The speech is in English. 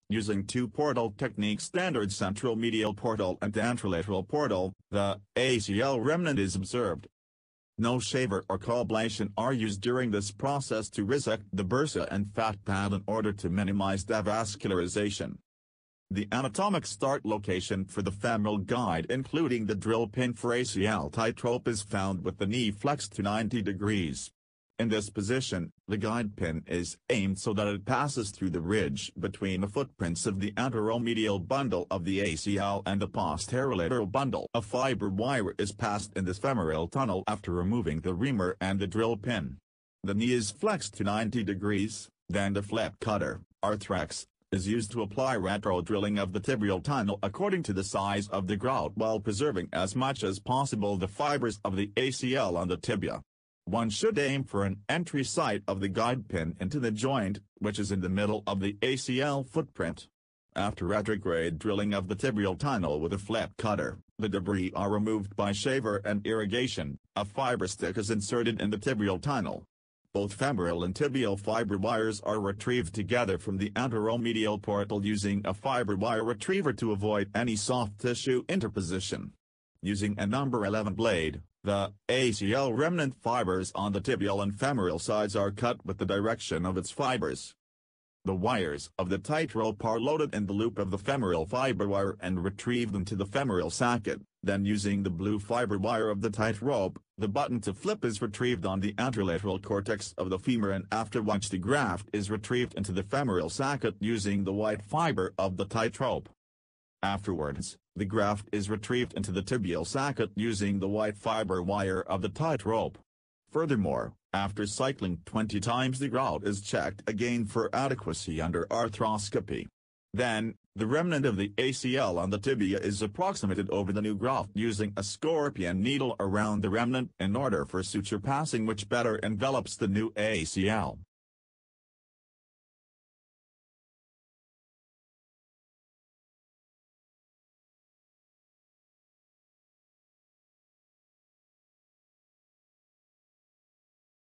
Using two portal techniques, standard central medial portal and anterolateral portal, the ACL remnant is observed. No shaver or coblation are used during this process to resect the bursa and fat pad in order to minimize devascularization. The anatomic start location for the femoral guide, including the drill pin for ACL tightrope, is found with the knee flexed to 90 degrees. In this position, the guide pin is aimed so that it passes through the ridge between the footprints of the anteromedial bundle of the ACL and the posterolateral bundle. A fiber wire is passed in this femoral tunnel after removing the reamer and the drill pin. The knee is flexed to 90 degrees, then the flap cutter, Arthrex, is used to apply retro-drilling of the tibial tunnel according to the size of the grout while preserving as much as possible the fibers of the ACL on the tibia. One should aim for an entry site of the guide pin into the joint, which is in the middle of the ACL footprint. After retrograde drilling of the tibial tunnel with a flap cutter, the debris are removed by shaver and irrigation. A fiber stick is inserted in the tibial tunnel. Both femoral and tibial fiber wires are retrieved together from the anteromedial portal using a fiber wire retriever to avoid any soft tissue interposition. Using a number 11 blade, the ACL remnant fibers on the tibial and femoral sides are cut with the direction of its fibers. The wires of the tightrope are loaded in the loop of the femoral fiber wire and retrieved into the femoral socket. Then, using the blue fiber wire of the tightrope, the button to flip is retrieved on the anterolateral cortex of the femur, and after which the graft is retrieved into the femoral socket using the white fiber of the tightrope. Afterwards, the graft is retrieved into the tibial socket using the white fiber wire of the tightrope. Furthermore, after cycling 20 times, the grout is checked again for adequacy under arthroscopy. Then, the remnant of the ACL on the tibia is approximated over the new graft using a scorpion needle around the remnant in order for suture passing, which better envelops the new ACL.